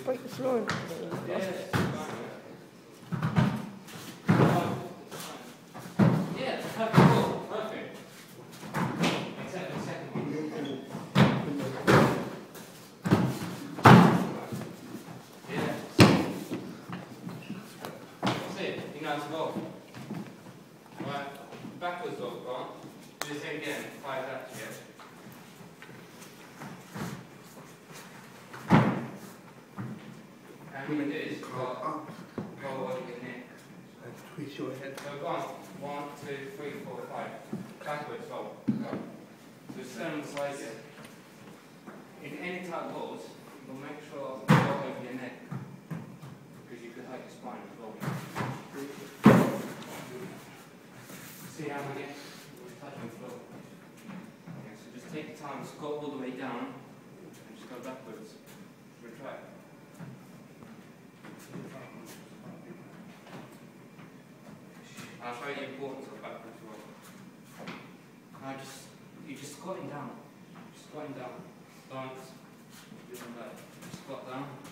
break the floor. Yeah, perfect. Except the second one. Yeah. That's it. You know how to go. Right. Backwards dog, go on. Do the same again. 5 laps here. And when you do this, you've got go over your neck. Twist your head. So go on. 1, 2, 3, 4, 5. Backwards, go. So stand on the side here. In any type of balls, you'll make sure you go over your neck. Because you could hurt your spine as well. See how we get touching the floor. Okay, so just take your time, just go all the way down and just go backwards. Retract. I'll show you the importance of backwards roll. Now you're just squatting down. Just squatting down. Dance. Doing that. Squat down.